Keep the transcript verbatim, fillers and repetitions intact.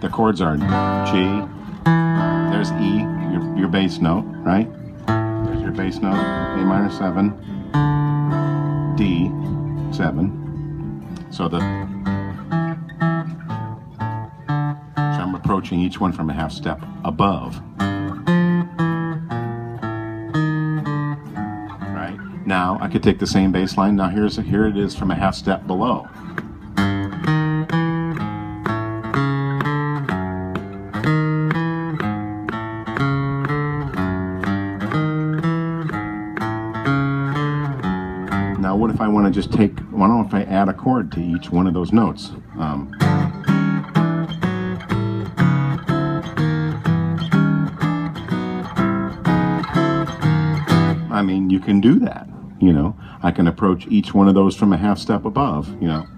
the chords are G, there's E, your, your bass note, right? There's your bass note, A minor seven, D, seven. So the, so I'm approaching each one from a half step above. Right? Now I could take the same bass line. Now here's here it is from a half step below. Now what if I want to just take, why don't if I add a chord to each one of those notes? Um, I mean, you can do that, you know. I can approach each one of those from a half step above, you know.